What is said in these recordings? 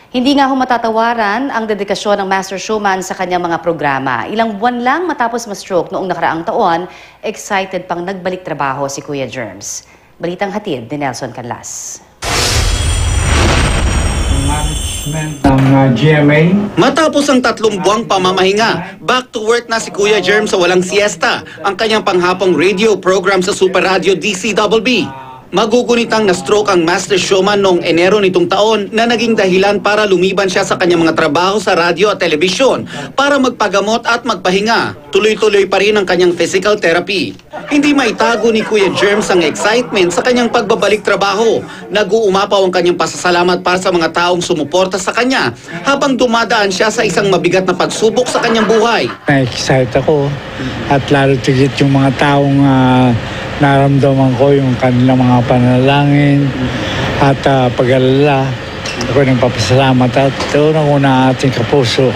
Hindi nga matatawaran ang dedikasyon ng Master Showman sa kanyang mga programa. Ilang buwan lang matapos ma-stroke noong nakaraang taon, excited pang nagbalik trabaho si Kuya Germs. Balitang hatid ni Nelson Canlas. GMA. Matapos ang 3 buwang pamamahinga, back to work na si Kuya Germs sa walang siesta, ang kanyang panghapong radio program sa Super Radio DCWB. Magugunitang na-stroke ang Master Showman noong Enero nitong taon na naging dahilan para lumiban siya sa kanyang mga trabaho sa radyo at telebisyon para magpagamot at magpahinga. Tuloy-tuloy pa rin ang kanyang physical therapy. Hindi maitago ni Kuya Germs ang excitement sa kanyang pagbabalik trabaho. Nag-uumapaw ang kanyang pasasalamat para sa mga taong sumuporta sa kanya habang dumadaan siya sa isang mabigat na pagsubok sa kanyang buhay. Na-excite ako at lalo tigit yung mga taong naramdaman ko yung kanilang mga panalangin at pag-alala. Ako nagpapasalamat at unang-una ating kapuso,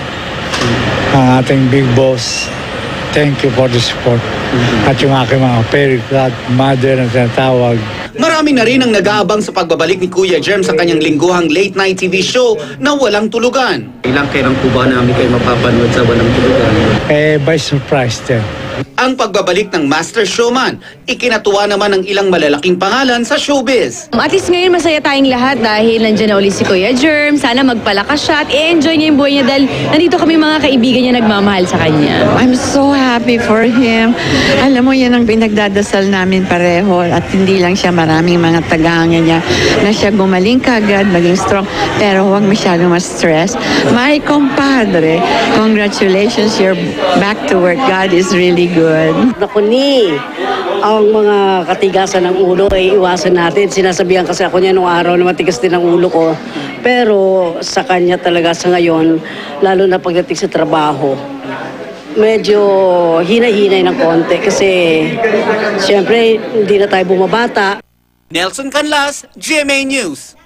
ang ating big boss. Thank you for the support. At yung aking mga fairy mother na tinatawag. Marami na rin ang nag-aabang sa pagbabalik ni Kuya Germs sa kanyang lingguhang late night TV show na walang tulugan. Ilang kailang po ba namin kayo mapapanood sa walang tulugan? By surprise din. Ang pagbabalik ng Master Showman, ikinatuwa naman ng ilang malalaking pangalan sa showbiz. At least ngayon masaya tayong lahat dahil nandiyan na ulit si Kuya Germs. Sana magpalakas siya at i-enjoy niya yung buhay niya dahil nandito kami mga kaibigan niya nagmamahal sa kanya. I'm so happy for him. Alam mo, yan ang pinagdadasal namin pareho at hindi lang siya, maraming mga tagahanga niya na siya gumaling kagad, maging strong, pero huwag masyado ma-stress. My compadre, congratulations, you're back to work. God is really good. Naku ni, ang mga katigasan ng ulo ay iwasan natin. Sinasabihan kasi ako niya nung araw na matigas din ang ulo ko. Pero sa kanya talaga sa ngayon, lalo na pagdating sa trabaho, medyo hinay-hinay ng konti kasi siyempre hindi na tayo bumabata. Nelson Canlas, GMA News.